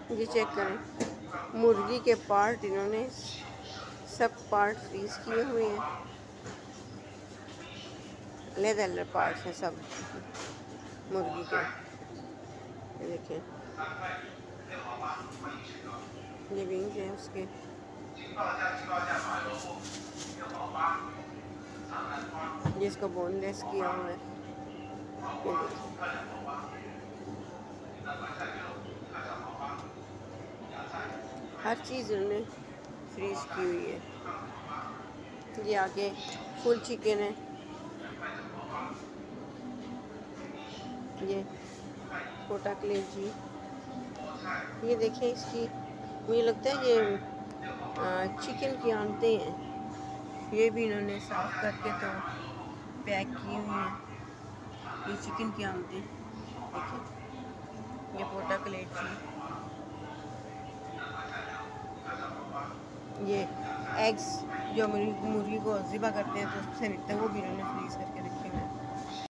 ये चेक करें, मुर्गी के पार्ट इन्होंने सब पार्ट फ्रीज किए हुए हैं, लेदर पार्ट्स हैं सब मुर्गी के। ये देखें, ये विंग्स हैं उसके। जिसको बोनलेस किया हुआ है, ये देखिए। हर चीज़ उन्होंने फ्रीज की हुई है। ये आगे फुल चिकन है, ये कोटा कलेजी। ये देखें इसकी, मुझे लगता है ये चिकन की आंतें हैं, ये भी इन्होंने साफ करके तो पैक की हुई हैं। ये चिकन की आंतें देखिए, ये कोटा कलेजी, ये एग्स जो मुर्गी को ज़िबा करते हैं तो उससे मिलता है, वो भी इन्होंने फ्रीज करके रखे हुए हैं।